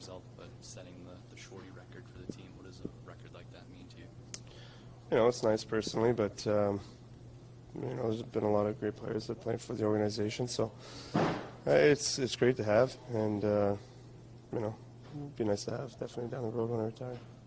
yourself, but setting the shorty record for the team. What does a record like that mean to you? You know, it's nice personally, but you know, there's been a lot of great players that play for the organization, so it's great to have, and you know, it'd be nice to have definitely down the road when I retire.